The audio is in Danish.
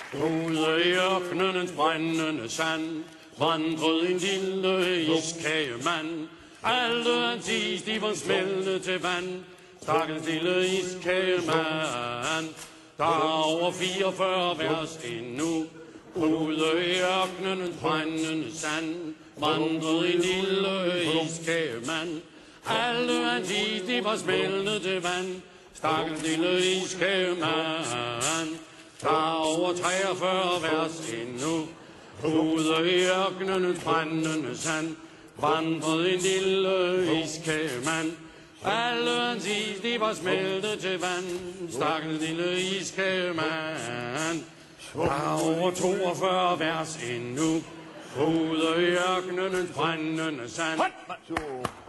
Ude i ørkenens brændende sand vandrede en lille iskagemand. Alle hans is, de var smeltet til vand. Stakkels lille iskagemand. Der er over 44 vers endnu. Ude i ørkenens brændende sand vandrede en lille iskagemand. Alle hans is, de var smeltet til vand. Stakkels lille iskagemand. Der er over 43 vers endnu. Ude i ørkenens brændende sand vandrede en lille iskagemand. Alle hans is, de var smeltet til vand. Stakkels lille iskagemand. Der er over 42 vers endnu. Ude i ørkenens brændende sand.